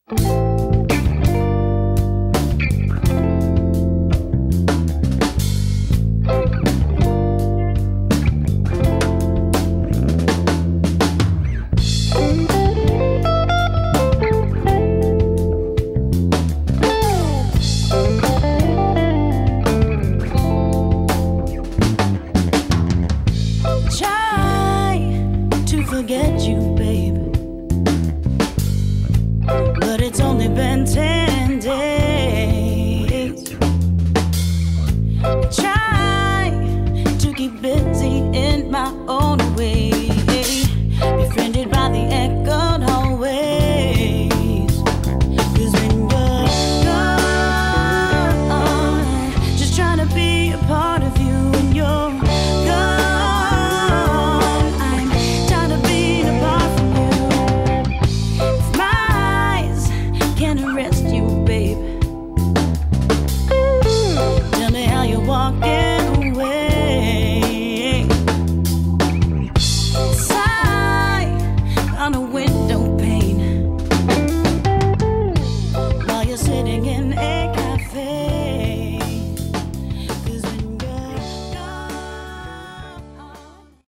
Forget you, baby, but it's only been 10 days. Try to keep busy in my own way, befriended by the echoed hallways. 'Cause when you're gone, just trying to be a part of you, and you're rest